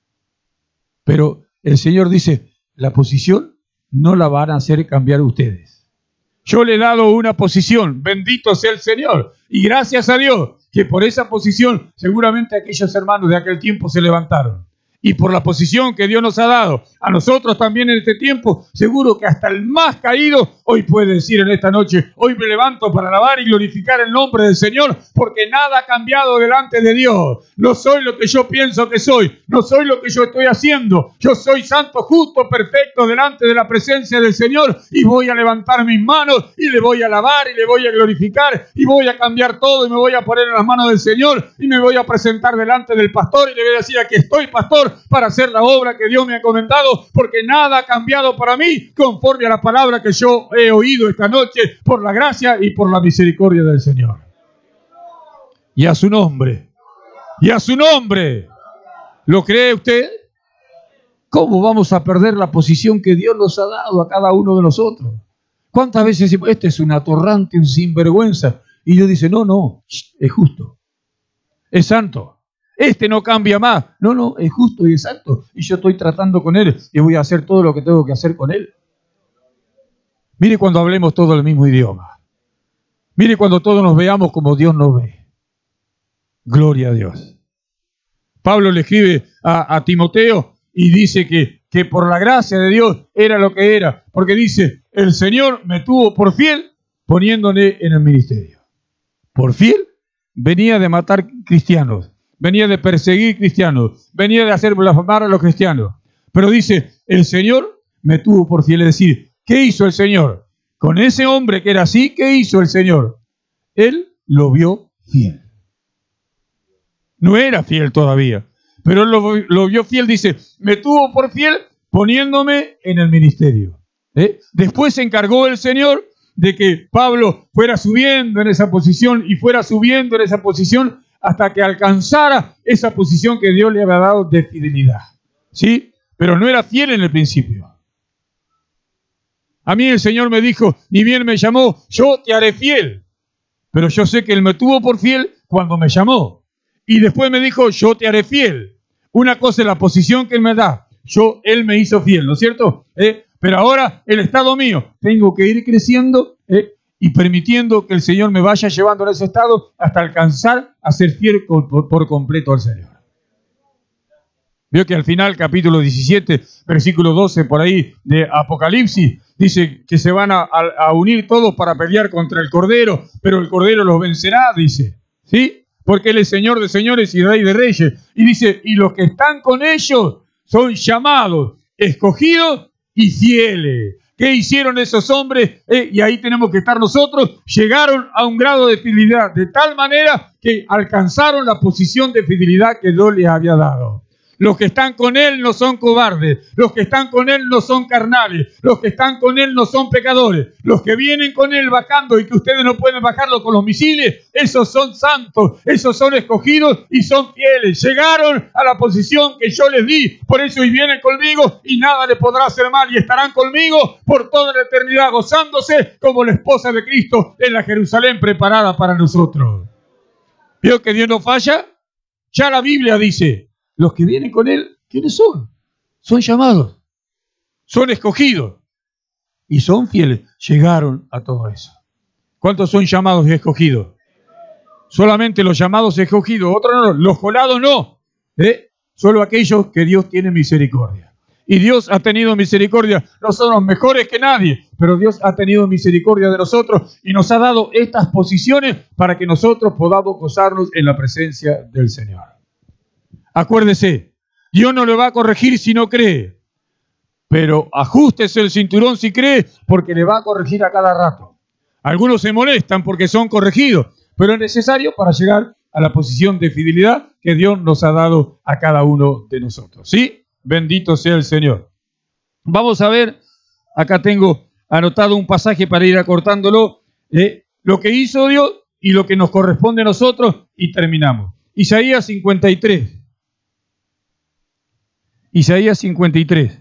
Pero el Señor dice, la posición no la van a hacer cambiar ustedes. Yo le he dado una posición, bendito sea el Señor, y gracias a Dios que por esa posición seguramente aquellos hermanos de aquel tiempo se levantaron. Y por la posición que Dios nos ha dado a nosotros también en este tiempo, seguro que hasta el más caído hoy puede decir en esta noche, hoy me levanto para alabar y glorificar el nombre del Señor, porque nada ha cambiado delante de Dios. No soy lo que yo pienso que soy, no soy lo que yo estoy haciendo. Yo soy santo, justo, perfecto delante de la presencia del Señor y voy a levantar mis manos y le voy a alabar y le voy a glorificar y voy a cambiar todo y me voy a poner en las manos del Señor y me voy a presentar delante del pastor y le voy a decir, aquí estoy, pastor, para hacer la obra que Dios me ha encomendado, porque nada ha cambiado para mí conforme a la palabra que yo he oído esta noche por la gracia y por la misericordia del Señor. Y a su nombre, y a su nombre, ¿lo cree usted? ¿Cómo vamos a perder la posición que Dios nos ha dado a cada uno de nosotros? ¿Cuántas veces decimos, este es un atorrante, un sinvergüenza? Y Dios dice, no, es justo, es santo. Este no cambia más. No, es justo y es santo. Y yo estoy tratando con él y voy a hacer todo lo que tengo que hacer con él. Mire cuando hablemos todo el mismo idioma. Mire cuando todos nos veamos como Dios nos ve. Gloria a Dios. Pablo le escribe a Timoteo y dice que por la gracia de Dios era lo que era. Porque dice, el Señor me tuvo por fiel poniéndole en el ministerio. Por fiel venía de matar cristianos. Venía de perseguir cristianos, venía de hacer blasfemar a los cristianos. Pero dice, el Señor me tuvo por fiel. Es decir, ¿qué hizo el Señor? Con ese hombre que era así, ¿qué hizo el Señor? Él lo vio fiel. No era fiel todavía, pero él lo vio fiel. Dice, me tuvo por fiel poniéndome en el ministerio. Después se encargó el Señor de que Pablo fuera subiendo en esa posición y fuera subiendo en esa posición hasta que alcanzara esa posición que Dios le había dado de fidelidad. ¿Sí? Pero no era fiel en el principio. A mí el Señor me dijo, ni bien me llamó, yo te haré fiel. Pero yo sé que Él me tuvo por fiel cuando me llamó. Y después me dijo, yo te haré fiel. Una cosa es la posición que Él me da. Él me hizo fiel, ¿no es cierto? Pero ahora el estado mío, tengo que ir creciendo y permitiendo que el Señor me vaya llevando a ese estado hasta alcanzar a ser fiel por completo al Señor. Veo que al final, capítulo 17, versículo 12, por ahí de Apocalipsis, dice que se van a unir todos para pelear contra el Cordero, pero el Cordero los vencerá, dice, ¿sí? Porque Él es Señor de señores y Rey de reyes. Y dice, y los que están con ellos son llamados, escogidos y fieles. ¿Qué hicieron esos hombres? Y ahí tenemos que estar nosotros. Llegaron a un grado de fidelidad, de tal manera que alcanzaron la posición de fidelidad que Dios les había dado. Los que están con Él no son cobardes. Los que están con Él no son carnales. Los que están con Él no son pecadores. Los que vienen con Él bajando y que ustedes no pueden bajarlo con los misiles, esos son santos, esos son escogidos y son fieles. Llegaron a la posición que yo les di. Por eso hoy vienen conmigo y nada les podrá hacer mal. Y estarán conmigo por toda la eternidad, gozándose como la esposa de Cristo en la Jerusalén preparada para nosotros. ¿Vio que Dios no falla? Ya la Biblia dice, los que vienen con Él, ¿quiénes son? Son llamados, son escogidos y son fieles. Llegaron a todo eso. ¿Cuántos son llamados y escogidos? Solamente los llamados y escogidos, otros no, los colados no. Solo aquellos que Dios tiene misericordia. Y Dios ha tenido misericordia. No somos mejores que nadie, pero Dios ha tenido misericordia de nosotros y nos ha dado estas posiciones para que nosotros podamos gozarnos en la presencia del Señor. Acuérdese, Dios no le va a corregir si no cree, pero ajústese el cinturón si cree, porque le va a corregir a cada rato. Algunos se molestan porque son corregidos, pero es necesario para llegar a la posición de fidelidad que Dios nos ha dado a cada uno de nosotros. ¿Sí? Bendito sea el Señor. Vamos a ver, acá tengo anotado un pasaje para ir acortándolo, lo que hizo Dios y lo que nos corresponde a nosotros, y terminamos. Isaías 53. Isaías 53.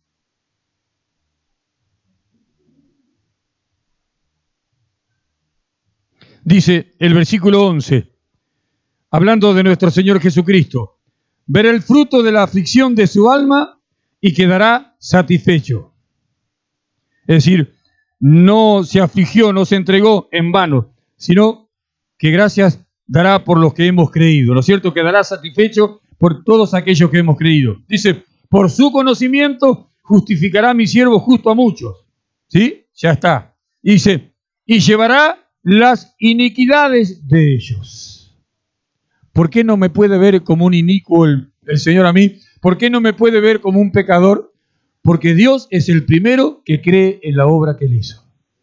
Dice el versículo 11, hablando de nuestro Señor Jesucristo, verá el fruto de la aflicción de su alma y quedará satisfecho. Es decir, no se afligió, no se entregó en vano, sino que gracias dará por los que hemos creído, ¿no es cierto? Quedará satisfecho por todos aquellos que hemos creído. Dice, por su conocimiento justificará mi siervo justo a muchos. ¿Sí? Ya está. Dice, y llevará las iniquidades de ellos. ¿Por qué no me puede ver como un inicuo el Señor a mí? ¿Por qué no me puede ver como un pecador? Porque Dios es el primero que cree en la obra que Él hizo.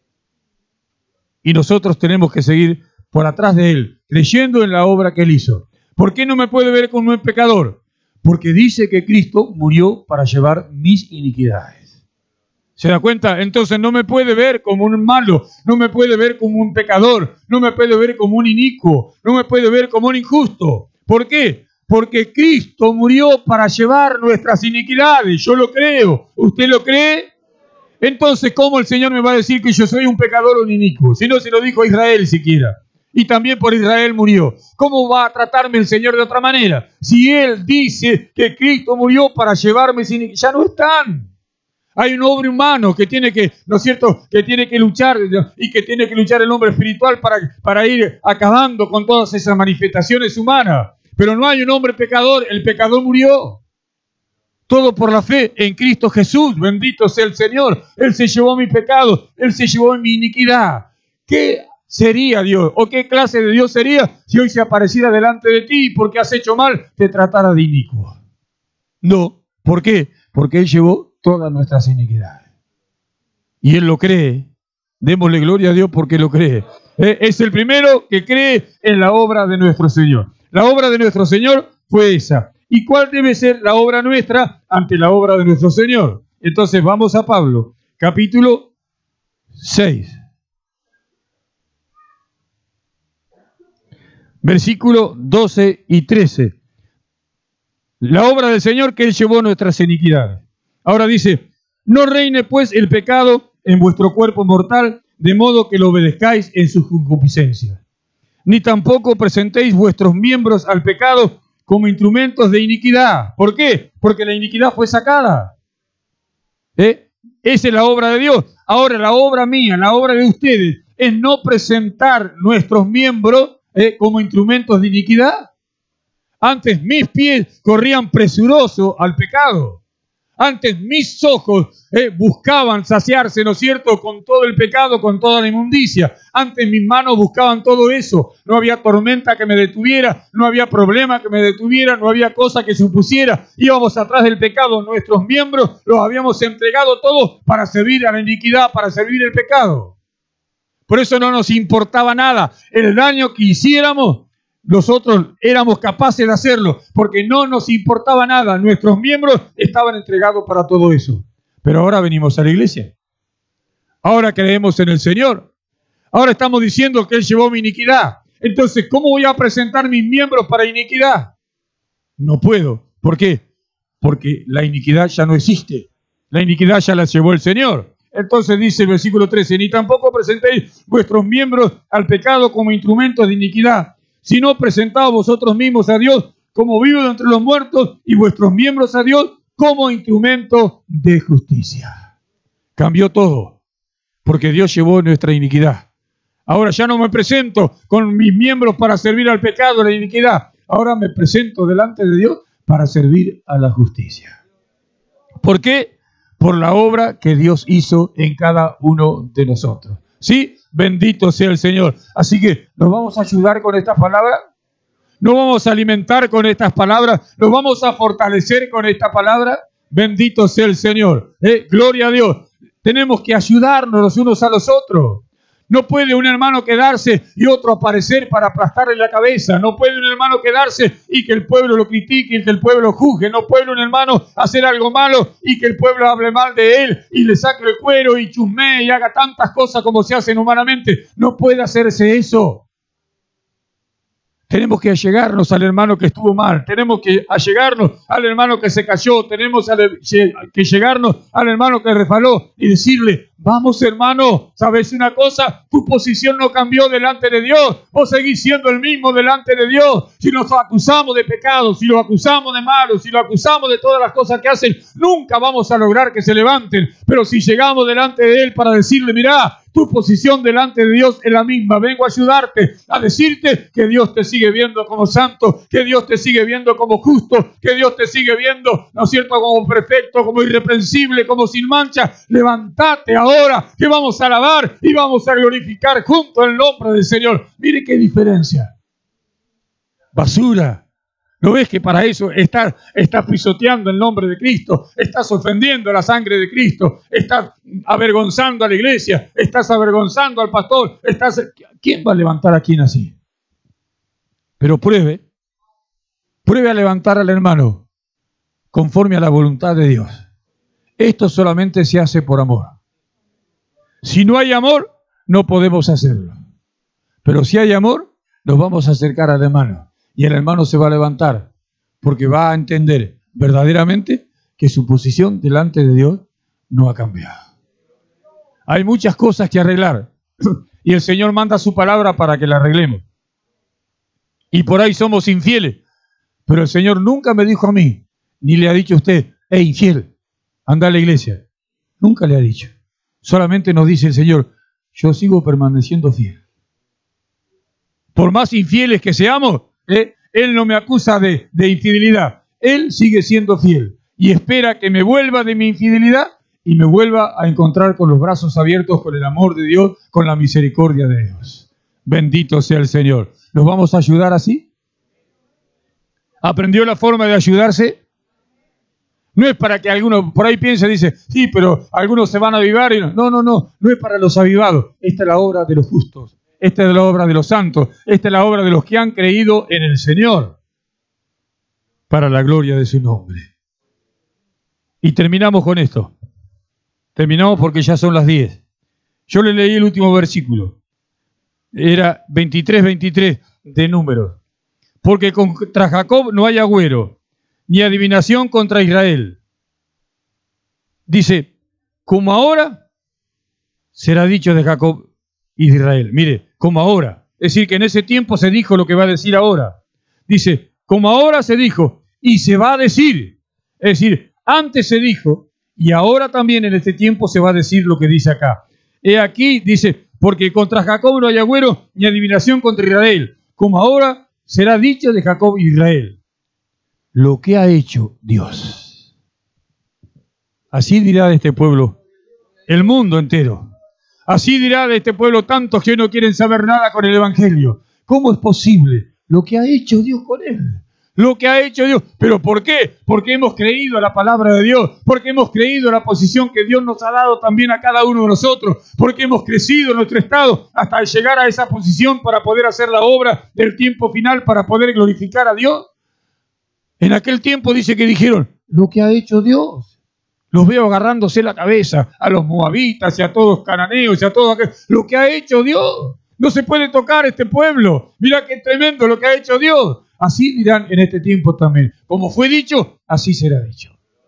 Y nosotros tenemos que seguir por atrás de Él, creyendo en la obra que Él hizo. ¿Por qué no me puede ver como un pecador? Porque dice que Cristo murió para llevar mis iniquidades. ¿Se da cuenta? Entonces no me puede ver como un malo, no me puede ver como un pecador, no me puede ver como un inicuo, no me puede ver como un injusto. ¿Por qué? Porque Cristo murió para llevar nuestras iniquidades. Yo lo creo. ¿Usted lo cree? Entonces, ¿cómo el Señor me va a decir que yo soy un pecador o un inicuo? Si no se lo dijo a Israel siquiera. Y también por Israel murió. ¿Cómo va a tratarme el Señor de otra manera? Si Él dice que Cristo murió para llevarme sin iniquidad, ya no están. Hay un hombre humano que tiene que, ¿no es cierto?, que tiene que luchar y que tiene que luchar el hombre espiritual para ir acabando con todas esas manifestaciones humanas. Pero no hay un hombre pecador, el pecador murió. Todo por la fe en Cristo Jesús, bendito sea el Señor. Él se llevó mi pecado, Él se llevó mi iniquidad. ¿Qué sería Dios? ¿O qué clase de Dios sería si hoy se apareciera delante de ti y porque has hecho mal te tratara de inicuo? No. ¿Por qué? Porque Él llevó todas nuestras iniquidades. Y Él lo cree. Démosle gloria a Dios porque lo cree. Es el primero que cree en la obra de nuestro Señor. La obra de nuestro Señor fue esa. ¿Y cuál debe ser la obra nuestra ante la obra de nuestro Señor? Entonces vamos a Pablo, capítulo 6. Versículo 12 y 13. La obra del Señor que Él llevó nuestras iniquidades. Ahora dice, no reine pues el pecado en vuestro cuerpo mortal, de modo que lo obedezcáis en sus concupiscencias. ni tampoco presentéis vuestros miembros al pecado como instrumentos de iniquidad. ¿Por qué? Porque la iniquidad fue sacada. Esa es la obra de Dios. Ahora la obra mía, la obra de ustedes, es no presentar nuestros miembros como instrumentos de iniquidad. Antes mis pies corrían presurosos al pecado. Antes mis ojos buscaban saciarse, ¿no es cierto?, con todo el pecado, con toda la inmundicia. Antes mis manos buscaban todo eso. No había tormenta que me detuviera, no había problema que me detuviera, no había cosa que se opusiera. Íbamos atrás del pecado. Nuestros miembros los habíamos entregado todos para servir a la iniquidad, para servir el pecado. Por eso no nos importaba nada. El daño que hiciéramos, nosotros éramos capaces de hacerlo, porque no nos importaba nada. Nuestros miembros estaban entregados para todo eso. Pero ahora venimos a la iglesia. Ahora creemos en el Señor. Ahora estamos diciendo que Él llevó mi iniquidad. Entonces, ¿cómo voy a presentar mis miembros para iniquidad? No puedo. ¿Por qué? Porque la iniquidad ya no existe. La iniquidad ya la llevó el Señor. Entonces dice el versículo 13, ni tampoco presentéis vuestros miembros al pecado como instrumentos de iniquidad, sino presentaos vosotros mismos a Dios como vivos de entre los muertos y vuestros miembros a Dios como instrumentos de justicia. Cambió todo, porque Dios llevó nuestra iniquidad. Ahora ya no me presento con mis miembros para servir al pecado, a la iniquidad. Ahora me presento delante de Dios para servir a la justicia. ¿Por qué? Por la obra que Dios hizo en cada uno de nosotros. ¿Sí? Bendito sea el Señor. Así que nos vamos a ayudar con estas palabras. Nos vamos a alimentar con estas palabras. Nos vamos a fortalecer con esta palabra. Bendito sea el Señor. Gloria a Dios. Tenemos que ayudarnos los unos a los otros. No puede un hermano quedarse y otro aparecer para aplastarle la cabeza. No puede un hermano quedarse y que el pueblo lo critique y que el pueblo lo juzgue. No puede un hermano hacer algo malo y que el pueblo hable mal de él y le saque el cuero y chusmee y haga tantas cosas como se hacen humanamente. No puede hacerse eso. Tenemos que allegarnos al hermano que estuvo mal. Tenemos que allegarnos al hermano que se cayó. Tenemos que llegarnos al hermano que resbaló y decirle, vamos hermano, ¿sabes una cosa? Tu posición no cambió delante de Dios. Vos seguís siendo el mismo delante de Dios. Si nos acusamos de pecado, si lo acusamos de malo, si lo acusamos de todas las cosas que hacen, nunca vamos a lograr que se levanten. Pero si llegamos delante de Él para decirle, mirá, tu posición delante de Dios es la misma. Vengo a ayudarte, a decirte que Dios te sigue viendo como santo, que Dios te sigue viendo como justo, que Dios te sigue viendo, ¿no es cierto?, como perfecto, como irreprensible, como sin mancha. Levántate ahora, que vamos a alabar y vamos a glorificar junto el nombre del Señor. Mire qué diferencia. Basura. ¿No ves que para eso estás pisoteando el nombre de Cristo? Estás ofendiendo la sangre de Cristo. Estás avergonzando a la iglesia. Estás avergonzando al pastor. ¿Quién va a levantar a quién así? Pero pruebe a levantar al hermano conforme a la voluntad de Dios. Esto solamente se hace por amor. Si no hay amor, no podemos hacerlo. Pero si hay amor, nos vamos a acercar al hermano. Y el hermano se va a levantar porque va a entender verdaderamente que su posición delante de Dios no ha cambiado. Hay muchas cosas que arreglar y el Señor manda su palabra para que la arreglemos. Y por ahí somos infieles, pero el Señor nunca me dijo a mí, ni le ha dicho a usted, infiel, anda a la iglesia. Nunca le ha dicho. Solamente nos dice el Señor, yo sigo permaneciendo fiel. Por más infieles que seamos, Él no me acusa de infidelidad. Él sigue siendo fiel y espera que me vuelva de mi infidelidad y me vuelva a encontrar con los brazos abiertos, con el amor de Dios, con la misericordia de Dios. Bendito sea el Señor. ¿Nos vamos a ayudar así? ¿Aprendió la forma de ayudarse? No es para que alguno por ahí piense y dice, sí, pero algunos se van a avivar. No es para los avivados. Esta es la obra de los justos. Esta es la obra de los santos. Esta es la obra de los que han creído en el Señor. Para la gloria de su nombre. Y terminamos con esto. Terminamos porque ya son las 10. Yo le leí el último versículo. Era 23 de Números. Porque contra Jacob no hay agüero, ni adivinación contra Israel. Dice, como ahora será dicho de Jacob y de Israel. Mire, como ahora. Es decir, que en ese tiempo se dijo lo que va a decir ahora. Dice, como ahora se dijo, y se va a decir. Es decir, antes se dijo, y ahora también en este tiempo se va a decir lo que dice acá. He aquí, dice, porque contra Jacob no hay agüero, ni adivinación contra Israel. Como ahora será dicho de Jacob y Israel. Lo que ha hecho Dios. Así dirá de este pueblo el mundo entero. Así dirá de este pueblo tantos que no quieren saber nada con el Evangelio. ¿Cómo es posible? Lo que ha hecho Dios con él. Lo que ha hecho Dios. ¿Pero por qué? Porque hemos creído a la palabra de Dios. Porque hemos creído a la posición que Dios nos ha dado también a cada uno de nosotros. Porque hemos crecido en nuestro estado hasta llegar a esa posición para poder hacer la obra del tiempo final, para poder glorificar a Dios. En aquel tiempo dice que dijeron, lo que ha hecho Dios. Los veo agarrándose la cabeza a los moabitas y a todos los cananeos y a todos aquellos. Lo que ha hecho Dios. No se puede tocar este pueblo. Mira qué tremendo lo que ha hecho Dios. Así dirán en este tiempo también. Como fue dicho, así será dicho.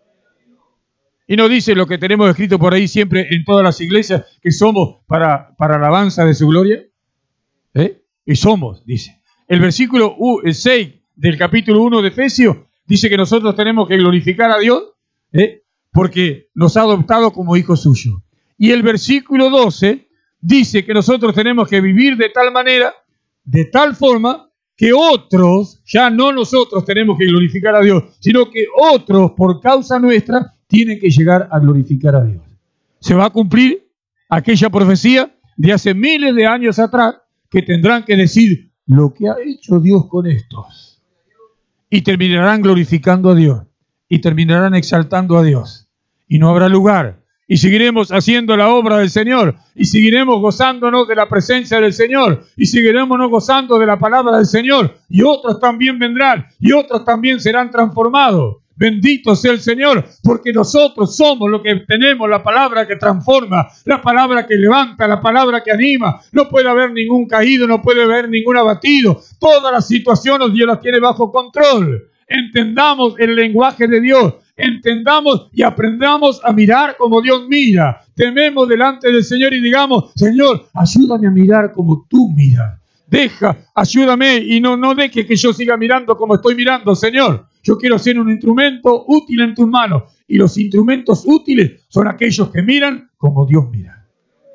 Y nos dice lo que tenemos escrito por ahí siempre en todas las iglesias, que somos para alabanza de su gloria. Y somos, dice. El versículo 6 del capítulo 1 de Efesios dice que nosotros tenemos que glorificar a Dios, porque nos ha adoptado como hijos suyos. Y el versículo 12 dice que nosotros tenemos que vivir de tal manera, de tal forma, que otros, ya no nosotros tenemos que glorificar a Dios, sino que otros, por causa nuestra, tienen que llegar a glorificar a Dios. Se va a cumplir aquella profecía de hace miles de años atrás, que tendrán que decir lo que ha hecho Dios con estos. Y terminarán glorificando a Dios. Y terminarán exaltando a Dios. Y no habrá lugar. Y seguiremos haciendo la obra del Señor. Y seguiremos gozándonos de la presencia del Señor. Y seguiremos gozando de la palabra del Señor. Y otros también vendrán. Y otros también serán transformados. Bendito sea el Señor, porque nosotros somos los que tenemos la palabra que transforma, la palabra que levanta, la palabra que anima. No puede haber ningún caído, no puede haber ningún abatido. Todas las situaciones Dios las tiene bajo control. Entendamos el lenguaje de Dios, entendamos y aprendamos a mirar como Dios mira. Tememos delante del Señor y digamos, Señor, ayúdame a mirar como tú miras. Ayúdame y no deje que yo siga mirando como estoy mirando, Señor. Yo quiero ser un instrumento útil en tus manos. Y los instrumentos útiles son aquellos que miran como Dios mira.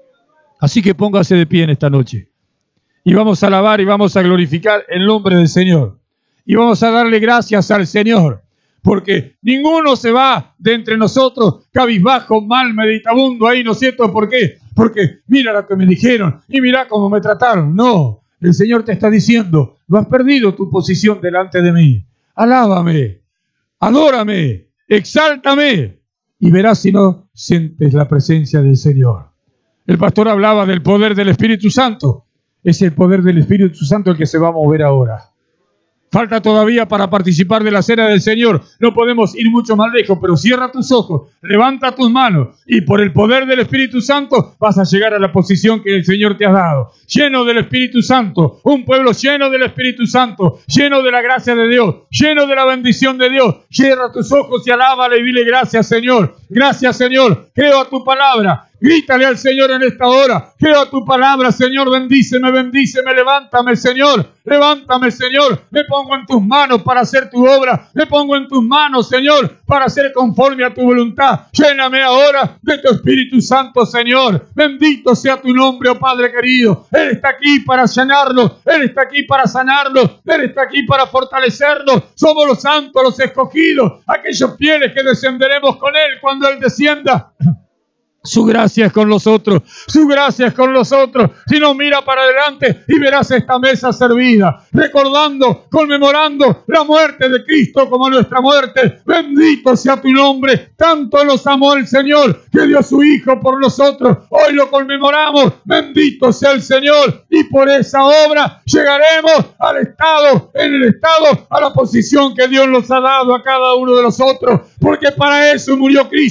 Así que póngase de pie en esta noche. Y vamos a alabar y vamos a glorificar el nombre del Señor. Y vamos a darle gracias al Señor. Porque ninguno se va de entre nosotros cabizbajo, mal, meditabundo ahí, ¿no es cierto? ¿Por qué? Porque mira lo que me dijeron y mira cómo me trataron. No, el Señor te está diciendo, no has perdido tu posición delante de mí. Alábame, adórame, exáltame y verás si no sientes la presencia del Señor. El pastor hablaba del poder del Espíritu Santo. Es el poder del Espíritu Santo el que se va a mover ahora. Falta todavía para participar de la cena del Señor. No podemos ir mucho más lejos, pero cierra tus ojos, levanta tus manos y por el poder del Espíritu Santo vas a llegar a la posición que el Señor te ha dado. Lleno del Espíritu Santo, un pueblo lleno del Espíritu Santo, lleno de la gracia de Dios, lleno de la bendición de Dios. Cierra tus ojos y alábale y dile gracias, Señor. Gracias, Señor. Creo a tu palabra. Grítale al Señor en esta hora. Creo a tu palabra, Señor. Bendíceme, bendíceme. Levántame, Señor. Levántame, Señor. Me pongo en tus manos para hacer tu obra. Me pongo en tus manos, Señor, para hacer conforme a tu voluntad. Lléname ahora de tu Espíritu Santo, Señor. Bendito sea tu nombre, oh Padre querido. Él está aquí para llenarnos. Él está aquí para sanarnos. Él está aquí para fortalecernos. Somos los santos, los escogidos. Aquellos fieles que descenderemos con Él cuando Él descienda. Su gracia es con nosotros, su gracia es con nosotros. Si no, mira para adelante y verás esta mesa servida, recordando, conmemorando la muerte de Cristo como nuestra muerte. Bendito sea tu nombre. Tanto nos amó el Señor que dio a su Hijo por nosotros. Hoy lo conmemoramos. Bendito sea el Señor. Y por esa obra llegaremos al estado, a la posición que Dios nos ha dado a cada uno de nosotros. Porque para eso murió Cristo,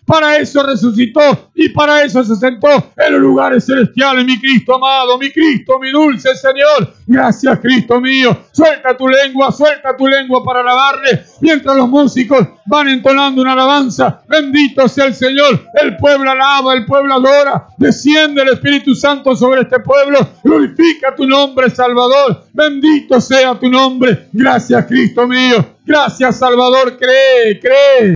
Para eso resucitó y para eso se sentó en los lugares celestiales, mi Cristo amado, mi Cristo, mi dulce Señor. Gracias, Cristo mío. Suelta tu lengua para alabarle, mientras los músicos van entonando una alabanza. Bendito sea el Señor. El pueblo alaba, el pueblo adora. Desciende el Espíritu Santo sobre este pueblo. Glorifica tu nombre, Salvador. Bendito sea tu nombre. Gracias, Cristo mío. Gracias, Salvador. Cree.